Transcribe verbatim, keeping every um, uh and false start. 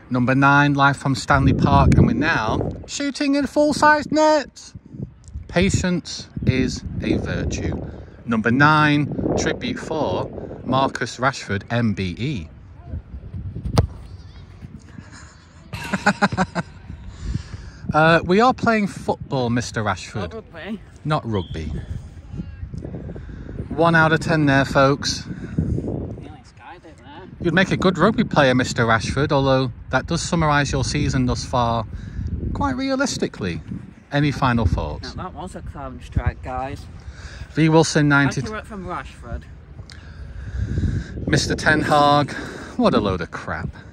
Number nine, live from Stanley Park, and we're now shooting in full-sized nets. Patience is a virtue. Number nine, tribute for Marcus Rashford, M B E. uh, we are playing football, Mister Rashford. Not rugby. Not rugby. One out of ten there, folks. Nearly skied it there. You'd make a good rugby player, Mister Rashford, although that does summarise your season thus far quite realistically. Any final thoughts? Now, that was a clown strike, guys. V Wilson ninety. Accurate from Rashford. Mister Ten Hag, what a load of crap.